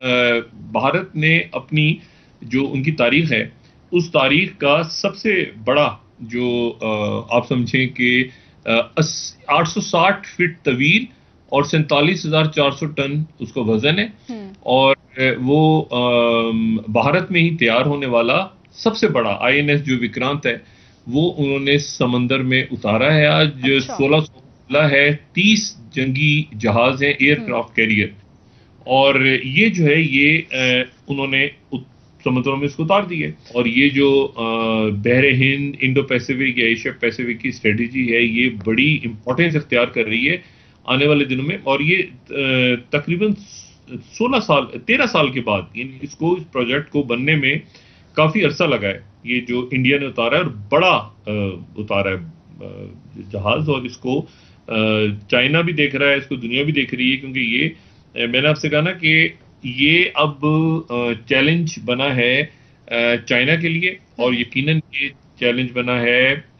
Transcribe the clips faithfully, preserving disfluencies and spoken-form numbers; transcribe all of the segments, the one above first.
भारत ने अपनी जो उनकी तारीख है, उस तारीख का सबसे बड़ा जो आप समझें कि आठ सौ साठ फीट तवील और सैंतालीस हजार चार सौ टन उसका वजन है, और वो भारत में ही तैयार होने वाला सबसे बड़ा आई एन एस जो विक्रांत है, वो उन्होंने समंदर में उतारा है। आज अच्छा। सोलह सौ है, तीस जंगी जहाज हैं, एयरक्राफ्ट कैरियर, और ये जो है ये उन्होंने समुद्रों में इसको उतार दिए। और ये जो बहरे हिंद, इंडो पैसिफिक या एशिया पैसिफिक की स्ट्रेटेजी है, ये बड़ी इंपॉर्टेंस इख्तियार कर रही है आने वाले दिनों में। और ये तकरीबन सोलह साल तेरह साल के बाद इसको, इस प्रोजेक्ट को बनने में काफी अरसा लगा है। ये जो इंडिया ने उतारा है, और बड़ा उतारा है जहाज, और इसको चाइना भी देख रहा है, इसको दुनिया भी देख रही है, क्योंकि ये मैंने आपसे कहा ना कि ये अब चैलेंज बना है चाइना के लिए, और यकीनन ये चैलेंज बना है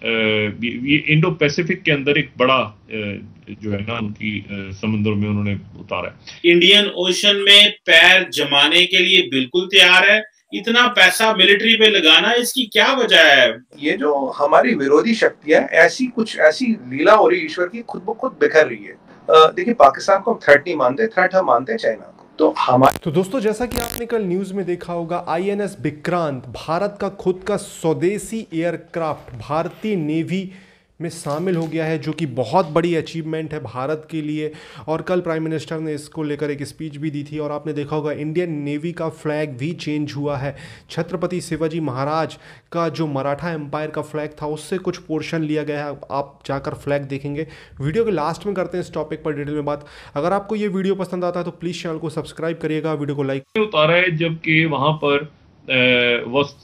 ये इंडो पैसिफिक के अंदर एक बड़ा जो है ना उनकी समुद्रों में उन्होंने उतारा है। इंडियन ओशन में पैर जमाने के लिए बिल्कुल तैयार है। इतना पैसा मिलिट्री पे लगाना, इसकी क्या वजह है? ये जो हमारी विरोधी शक्तियां, ऐसी कुछ ऐसी लीला हो रही ईश्वर की, खुद ब खुद बिखर रही है। देखिए, पाकिस्तान को हम थ्रेट नहीं मानते, थ्रेट हम मानते हैं चाइना को। तो हमारे तो दोस्तों, जैसा कि आपने कल न्यूज में देखा होगा, I N S Vikrant Bharat का खुद का स्वदेशी एयरक्राफ्ट भारतीय नेवी में शामिल हो गया है, जो कि बहुत बड़ी अचीवमेंट है भारत के लिए। और कल प्राइम मिनिस्टर ने इसको लेकर एक स्पीच भी दी थी, और आपने देखा होगा इंडियन नेवी का फ्लैग भी चेंज हुआ है। छत्रपति शिवाजी महाराज का जो मराठा एम्पायर का फ्लैग था, उससे कुछ पोर्शन लिया गया है। आप जाकर फ्लैग देखेंगे। वीडियो के लास्ट में करते हैं इस टॉपिक पर डिटेल में बात। अगर आपको ये वीडियो पसंद आता है तो प्लीज़ चैनल को सब्सक्राइब करिएगा, वीडियो को लाइक। उतारा है जबकि वहाँ पर वस्त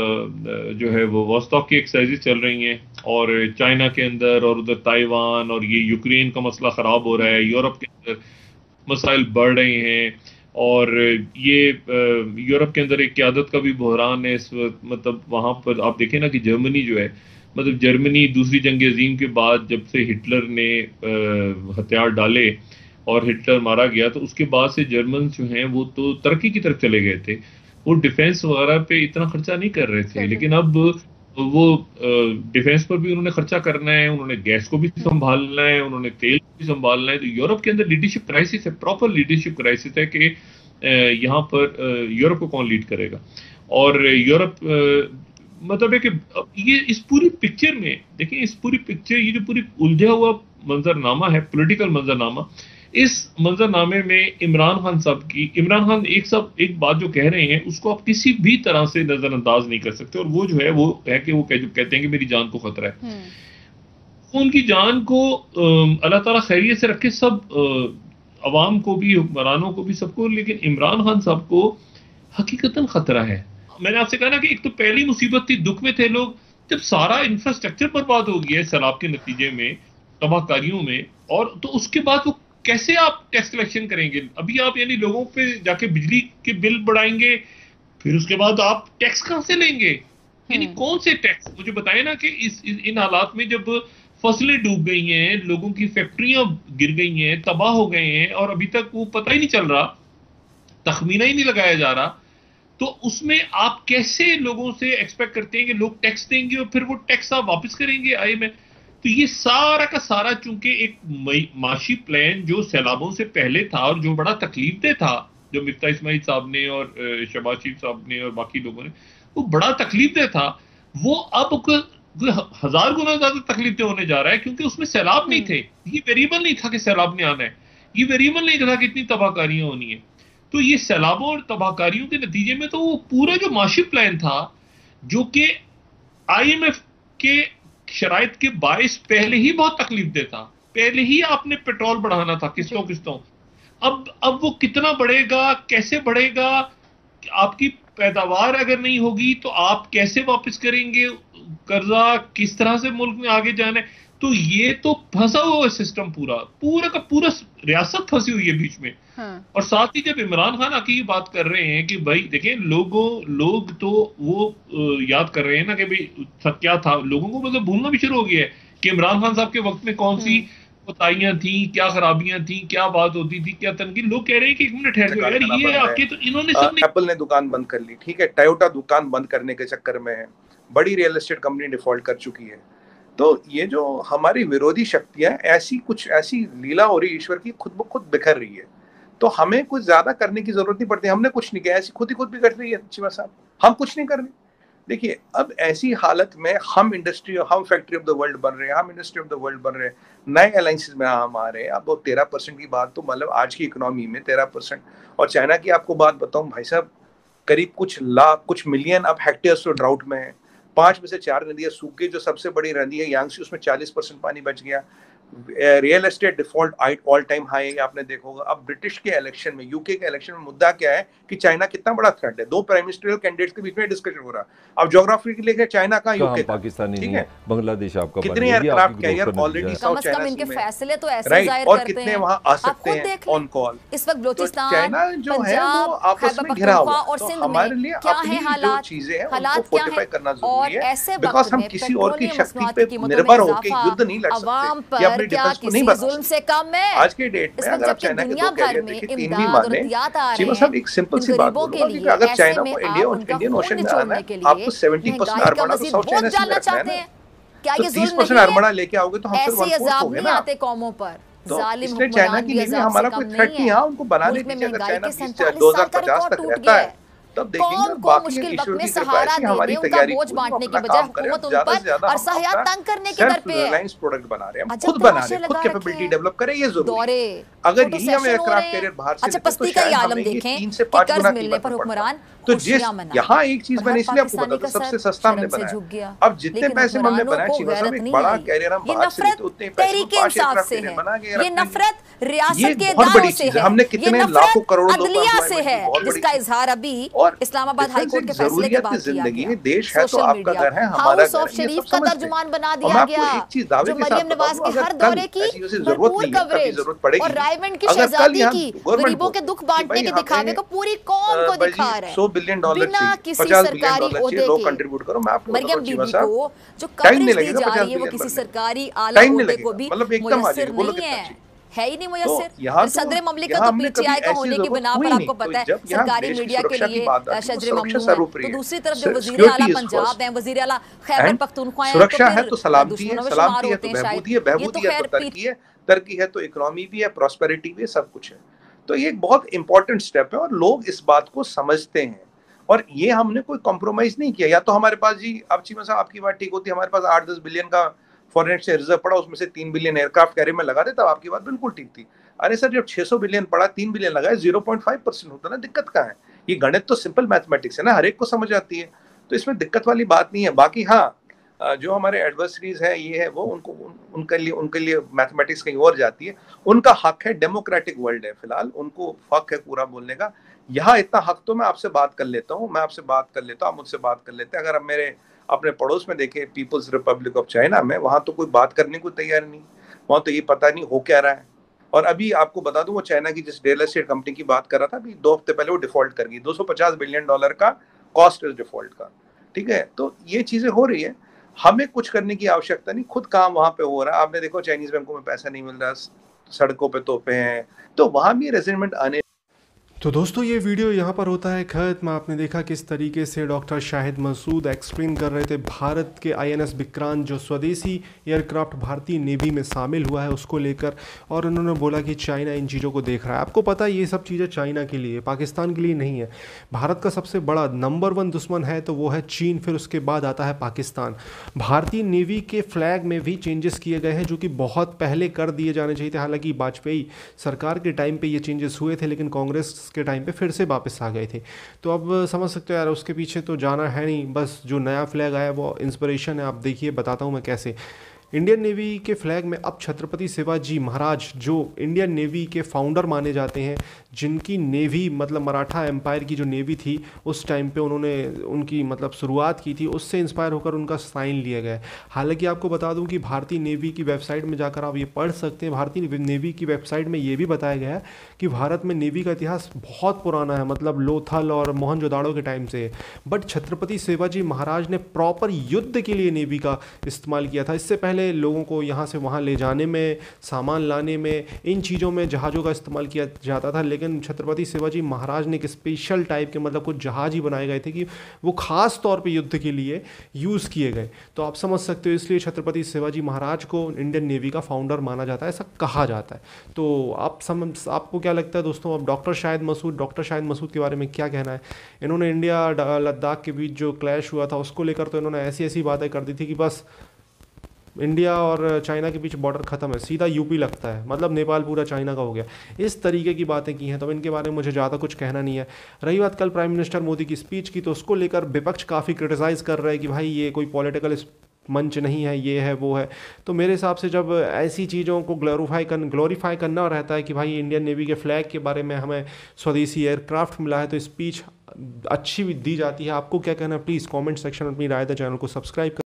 जो है वो वॉस्टॉक की एक्सरसाइज चल रही हैं, और चाइना के अंदर, और उधर ताइवान, और ये यूक्रेन का मसला ख़राब हो रहा है, यूरोप के अंदर मसाइल बढ़ रहे हैं, और ये यूरोप के अंदर एक क़यादत का भी बहरान है इस वक्त। मतलब वहाँ पर आप देखें ना कि जर्मनी जो है, मतलब जर्मनी दूसरी जंग अजीम के बाद जब से हिटलर ने हथियार डाले और हिटलर मारा गया, तो उसके बाद से जर्मन जो हैं वो तो तरक्की की तरफ चले गए थे। वो डिफेंस वगैरह पे इतना खर्चा नहीं कर रहे थे, लेकिन अब वो डिफेंस पर भी उन्होंने खर्चा करना है, उन्होंने गैस को भी संभालना है, उन्होंने तेल को भी संभालना है। तो यूरोप के अंदर लीडरशिप क्राइसिस है, प्रॉपर लीडरशिप क्राइसिस है कि यहाँ पर यूरोप को कौन लीड करेगा। और यूरोप मतलब है कि ये इस पूरी पिक्चर में देखिए, इस पूरी पिक्चर, ये जो पूरी उलझा हुआ मंजरनामा है, पॉलिटिकल मंजरनामा, इस मंजरनामे में इमरान खान साहब की इमरान खान एक सब एक बात जो कह रहे हैं, उसको आप किसी भी तरह से नजरअंदाज नहीं कर सकते। और वो जो है वो है कि वो कह, कहते हैं कि मेरी जान को खतरा है। उनकी जान को अल्लाह ताला खैरियत से रखे, सब अवाम को भी, हुक्मरानों को भी, सबको। लेकिन इमरान खान साहब को हकीकतन खतरा है। मैंने आपसे कहा ना कि एक तो पहली मुसीबत थी, दुख में थे लोग, जब सारा इंफ्रास्ट्रक्चर बर्बाद हो गया है सैलाब के नतीजे में, तबाहकारियों में, और तो उसके बाद वो कैसे आप टैक्स कलेक्शन करेंगे? अभी आप यानी लोगों पे जाके बिजली के बिल बढ़ाएंगे, फिर उसके बाद आप टैक्स कहां से लेंगे? यानी कौन से टैक्स? मुझे बताएं ना कि इस, इस इन हालात में जब फसलें डूब गई हैं, लोगों की फैक्ट्रियां गिर गई हैं, तबाह हो गए हैं, और अभी तक वो पता ही नहीं चल रहा, तखमीना ही नहीं लगाया जा रहा, तो उसमें आप कैसे लोगों से एक्सपेक्ट करते हैं कि लोग टैक्स देंगे और फिर वो टैक्स आप वापस करेंगे आई में? तो ये सारा का सारा चूंकि एक माशी प्लान जो सैलाबों से पहले था, और जो बड़ा तकलीफदेह था, जो मिफ्ता इस्माइल साहब ने और शहबाज शरीफ साहब ने और बाकी लोगों ने, वो बड़ा तकलीफदेह था, वो अब हजार गुना ज्यादा तकलीफदेह होने जा रहा है, क्योंकि उसमें सैलाब नहीं थे। ये वेरिएबल नहीं था कि सैलाब ने आना है, ये वेरिएबल नहीं था कि इतनी तबाहकारियां होनी है। तो ये सैलाबों और तबाहकारियों के नतीजे में तो वो पूरा जो माशी प्लान था, जो कि आई एम एफ के शराइत के बायस पहले ही बहुत तकलीफदेह था, पहले ही आपने पेट्रोल बढ़ाना था किस्तों किस्तों। अब अब वो कितना बढ़ेगा, कैसे बढ़ेगा? आपकी पैदावार अगर नहीं होगी तो आप कैसे वापस करेंगे कर्जा? किस तरह से मुल्क में आगे जाना है? तो ये तो फंसा हुआ है सिस्टम, पूरा पूरा का पूरा रियासत फंसी हुई है बीच में। हाँ। और साथ ही जब इमरान खान आके ये बात कर रहे हैं कि भाई देखें, लोगों लोग तो वो याद कर रहे हैं ना कि भाई क्या था, लोगों को मतलब भूलना भी शुरू हो गया है कि इमरान खान साहब के वक्त में कौन सी कोताहियां थी, क्या खराबियां थी, क्या बात होती थी, क्या तनकीद। लोग कह रहे हैं कि एक मिनट ठहर जाओ यार, ये आपके तो इन्होंने सब नहीं। एप्पल ने दुकान बंद कर ली, ठीक है, टोयोटा दुकान बंद करने के चक्कर में है, बड़ी रियल एस्टेट कंपनी डिफॉल्ट कर चुकी है। तो ये जो हमारी विरोधी शक्तियां ऐसी कुछ ऐसी लीला हो रही ईश्वर की, खुद ब खुद बिखर रही है। तो हमें कुछ ज्यादा करने की जरूरत नहीं पड़ती, हमने कुछ नहीं किया, ऐसी खुद ही खुद बिखर रही है चिवा साहब, हम कुछ नहीं कर रहे। देखिए अब ऐसी हालत में हम इंडस्ट्री, हम फैक्ट्री ऑफ द वर्ल्ड बन रहे हैं, हम इंडस्ट्री ऑफ द वर्ल्ड बन रहे हैं, नए अलायंसेस में हम आ रहे हैं। अब तेरह परसेंट की बात, तो मतलब आज की इकोनॉमी में तेरह परसेंट, और चाइना की आपको बात बताऊं भाई साहब, करीब कुछ लाख कुछ मिलियन अब हेक्टेयर्स तो ड्राउट में है, पांच में से चार नदियां सूख गई। जो सबसे बड़ी नदी है यांगसी, उसमें चालीस परसेंट पानी बच गया। Real estate default all time high है, आपने देखा होगा। अब ब्रिटिश के इलेक्शन में, यूके के इलेक्शन में मुद्दा क्या है कि चाइना कितना बड़ा थ्रेट है, दो प्राइम मिनिस्टरियल कैंडिडेट्स के बीच में डिस्कशन हो रहा है। अब ज्योग्राफी के लिए चाइना का, यूके का, पाकिस्तानी ठीक नहीं है, बांग्लादेश आपका कितने aircraft carrier already south China इनके फैसले तो ऐसे राइट, जाहिर और करते कितने हैं, वहां आ सकते हैं ऑन कॉल। इस वक्त बलूचिस्तान, चाइना जो है वो आपस में घिरा हुआ, और तो सिंध हमारे में लिए क्या अपनी है जो हालात, चीजें हैं हालात उनको क्या फोर्टिफाई है, करना और जरूरी है, ऐसे बिकॉज वक्त हम में किसी और की पेट्रोलियम शक्ति मसनूआत पे की कीमतों में निर्भर होकर इजाफा युद्ध नहीं लड़ अवाम सकते, या पर अपनी क्या डिफेंस को किसी नहीं बढ़ा जुल्म से कम है। आज के डेट में अगर आप चाइना के दो कैरियर देखिए, तीन भी माने, चीमा साहब एक सिंपल सी बात बोलूंगा कि अगर चाइना को इंडिया इंडियन ओशन में आना है, आपको सेवेंटी परसेंट अरबड़ा तो साउथ चाइना से रखना है ना, क्या तो ये तीस जुल्म परसेंट नहीं है? अरबड़ा लेके आओगे तो हम फिर ऐसे वन फोर्थ हो अजाब गए नहीं ना। आते कौमों पर, तो जालिम इसलिए चाइना हुक्मरान की भी लिए भी अजाब हमारा से कोई कम थ्रेट नहीं नहीं है। है। हाँ, उनको बनाने मुल्क में दीजिए, अगर महंगाई चाइना के बीस सैंतालीस दो साल हजार का पचास रिकॉर्ड तक टूट रहता गया है, है। तब देखेंगे। कौम और को बाकी मुश्किल ईश्वर वक्त में की कृपा सहारा ऐसी हमारी देने, उनका तैयारी बोझ पूरी, बांटने की अपना बजाय काम करें, हुकूमत उन ज्यादा से पर ज्यादा और हम सहायता अपना तंग करने की दर सेल्फ पे है। रिलायंस प्रोडक्ट बना रहे हैं, हम अच्छा, खुद बना तमाशे रहे हैं, खुद लगा कैपेबिलिटी रखे डेवलप करें, ये जरूरी दौरे, है। अगर फोटो यही हम सेशन हो एयरक्राफ्ट रहे हैं। कैरियर बाहर से अच्छा, लेते तो पस्ती का ये शायद आलम हमें ये देखें तीन से कि पांच कर्ज गुना मिलने कीमत पर में पड़ता। हुक्मरान तो जिस खुशियां मनाए, यहाँ एक चीज और मैंने हर इसलिए आपको पाकिस्तानी बताया का सबसे सर सस्ता हमने शर्म से बनाया। झुक गया। अब जितने लेकिन पैसे में हमने हुक्मरानों बनाए, को चीमा साहब गैरत एक नहीं बड़ा आई। कैरियर हम ये बाहर से लेते नफरत उतने पैसे में तहरीक पांच इंसाफ एयरक्राफ्ट से कैरियर है, बना के ये रख लेंगे। नफरत ये रियासत के बहुत बड़ी इदारों से चीज है, है, हमने ये कितने लाखों नफरत करोड़ों लोगों को अदलिया से एम्प्लॉयमेंट है, की, बहुत बड़ी जिसका चीज। इजहार अभी और इस्लामाबाद हाई डिफेंस कोर्ट एक के फैसले के जरूरियत बाद की किया जिंदगी गया। है, देश है तो सोशल आपका मीडिया घर है, हमारा हाउस घर ऑफ है, ये शरीफ सब का समझते हैं। तर्जुमान बना और दिया मैं आपको गया, एक चीज दावे जो के साथ मरियम बता नवाज दूं, के अगर हर कल दौरे की ऐसी वैसी जरूरत भरपूर नहीं है, कभी कवरेज जरूरत पड़ेगी, और रायवेंड की अगर कल शहजादी यहाँ की गवर्नमेंट गरीबों के दुख बांटने के दिखावे को पूरी कौम को दिखा रहा है, सौ बिलियन डॉलर बिना चाहिए, किसी पचास बिलियन सरकारी डॉलर चाहिए, ओहदे लोग के। कंट्रीब्यूट करो। मैं आपको मरियम बताऊं चीमा बीबी साहब, को जो टाइम नहीं कवरेज दी लगेगा जा पचास रही है वो बिलियन किसी बनने में। सरकारी आला टाइम नहीं ओहदे को लगेगा, भी मतलब एकदम आ मुयस्सर जाएगी, बोलो नहीं कितना है, चाहिए। है ही नहीं तो मुयस्सर। यहाँ और तो सदर ममलिकत यहाँ तो हमने कभी पीटीआई का ऐसी होने की जरूरत बिना हुई पर नहीं। आपको तो पता है जब यहाँ सरकारी देश की मीडिया के सुरक्षा की लिए बात आती है, वो शजर सुरक्षा ममनू है, सर्वोपरि तो है। दूसरी तरफ जो वजीर सिक्योरिटी आला इज पंजाब फर्स्ट। है, वजीर आला खैबर एंड पख्तूनख्वा है, सुरक्षा तो है तो सलामती है, दुश्मनों में सलामती शुमार है होते तो हैं शायद। बहबूदी है, ये तो बहबूदी है खैर तो तरक्की है, तरक्की है तो इकोनॉमी भी है, प्रॉस्पेरिटी भी है, सब कुछ है। तो ये एक बहुत इंपॉर्टेंट स्टेप है और लोग इस बात को समझते हैं। और ये हमने कोई कॉम्प्रोमाइज नहीं किया। या तो हमारे पास जी, अब चीमा साहब आपकी बात ठीक होती है, हमारे पास आठ दस बिलियन का फॉरेन एक्सचेंज रिजर्व पड़ा, उसमें से तीन बिलियन एयरक्राफ्ट कैरियर में लगा देता, आपकी बात बिल्कुल ठीक थी। अरे सर, जब छह सौ बिलियन पड़ा, तीन बिलियन लगाए, ज़ीरो पॉइंट फाइव परसेंट होता ना, दिक्कत कहाँ है? ये गणित तो सिंपल मैथमेटिक्स है ना, हर एक को समझ आती है, तो इसमें दिक्कत वाली बात नहीं है। बाकी हाँ, जो हमारे एडवर्सरीज है, ये है वो, उनको उन, उनके लिए उनके लिए मैथमेटिक्स कहीं और जाती है, उनका हक है, डेमोक्रेटिक वर्ल्ड है, फिलहाल उनको हक है पूरा बोलने का। यहाँ इतना हक तो मैं आपसे बात कर लेता हूँ, मैं आपसे बात कर लेता हूँ, आप मुझसे बात कर लेते हैं। अगर अब मेरे अपने पड़ोस में देखें, पीपल्स रिपब्लिक ऑफ चाइना में, वहाँ तो कोई बात करने को तैयार नहीं, वहाँ तो ये पता नहीं हो क्या रहा है। और अभी आपको बता दूं, वो चाइना की जिस रियल एस्टेट कंपनी की बात कर रहा था, अभी दो हफ्ते पहले वो डिफॉल्ट कर गई, दो सौ पचास बिलियन डॉलर का कॉस्ट इस डिफॉल्ट का, ठीक है। तो ये चीजें हो रही है, हमें कुछ करने की आवश्यकता नहीं, खुद काम वहां पे हो रहा है। आपने देखो चाइनीज बैंकों में पैसा नहीं मिल रहा, सड़कों पे तोपे हैं, तो वहां भी रेजिडेंट आने। तो दोस्तों, ये वीडियो यहाँ पर होता है खत्म। आपने देखा किस तरीके से डॉक्टर शाहिद मसूद एक्सप्लेन कर रहे थे भारत के आईएनएस विक्रांत जो स्वदेशी एयरक्राफ्ट भारतीय नेवी में शामिल हुआ है उसको लेकर, और उन्होंने बोला कि चाइना इन चीज़ों को देख रहा है। आपको पता है ये सब चीज़ें चाइना के लिए, पाकिस्तान के लिए नहीं है। भारत का सबसे बड़ा नंबर वन दुश्मन है तो वो है चीन, फिर उसके बाद आता है पाकिस्तान। भारतीय नेवी के फ्लैग में भी चेंजेस किए गए हैं जो कि बहुत पहले कर दिए जाने चाहिए थे। हालांकि वाजपेयी सरकार के टाइम पे ये चेंजेस हुए थे, लेकिन कांग्रेस के टाइम पे फिर से वापस आ गए थे। तो अब समझ सकते हो यार, उसके पीछे तो जाना है नहीं, बस जो नया फ्लैग आया वो इंस्पिरेशन है। आप देखिए, बताता हूँ मैं कैसे। इंडियन नेवी के फ्लैग में अब छत्रपति शिवाजी महाराज जो इंडियन नेवी के फाउंडर माने जाते हैं, जिनकी नेवी मतलब मराठा एम्पायर की जो नेवी थी उस टाइम पे उन्होंने उनकी मतलब शुरुआत की थी, उससे इंस्पायर होकर उनका साइन लिया गया है। हालांकि आपको बता दूं कि भारतीय नेवी की वेबसाइट में जाकर आप ये पढ़ सकते हैं। भारतीय नेवी की वेबसाइट में ये भी बताया गया है कि भारत में नेवी का इतिहास बहुत पुराना है, मतलब लोथल और मोहनजोदाड़ो के टाइम से। बट छत्रपति शिवाजी महाराज ने प्रॉपर युद्ध के लिए नेवी का इस्तेमाल किया था। इससे पहले लोगों को यहाँ से वहाँ ले जाने में, सामान लाने में, इन चीज़ों में जहाज़ों का इस्तेमाल किया जाता था। लेकिन छत्रपति शिवाजी महाराज ने एक स्पेशल टाइप के मतलब कुछ जहाज़ ही बनाए गए थे कि वो खास तौर पे युद्ध के लिए यूज़ किए गए। तो आप समझ सकते हो, इसलिए छत्रपति शिवाजी महाराज को इंडियन नेवी का फाउंडर माना जाता है, ऐसा कहा जाता है। तो आप समझ आपको क्या लगता है दोस्तों, अब डॉक्टर शाहिद मसूद डॉक्टर शाहिद मसूद के बारे में क्या कहना है? इन्होंने इंडिया लद्दाख के बीच जो क्लैश हुआ था उसको लेकर तो इन्होंने ऐसी ऐसी बातें कर दी थी कि बस इंडिया और चाइना के बीच बॉर्डर ख़त्म है, सीधा यूपी लगता है, मतलब नेपाल पूरा चाइना का हो गया। इस तरीके की बातें की हैं, तो इनके बारे में मुझे ज़्यादा कुछ कहना नहीं है। रही बात कल प्राइम मिनिस्टर मोदी की स्पीच की, तो उसको लेकर विपक्ष काफ़ी क्रिटिसाइज़ कर रहा है कि भाई ये कोई पॉलिटिकल मंच नहीं है, ये है वो है। तो मेरे हिसाब से जब ऐसी चीज़ों को ग्लोरीफाई कर ग्लोरीफाई करना रहता है कि भाई इंडियन नेवी के फ्लैग के बारे में हमें स्वदेशी एयरक्राफ्ट मिला है, तो स्पीच अच्छी दी जाती है। आपको क्या कहना है? प्लीज़ कमेंट सेक्शन में अपनी राय दें। चैनल को सब्सक्राइब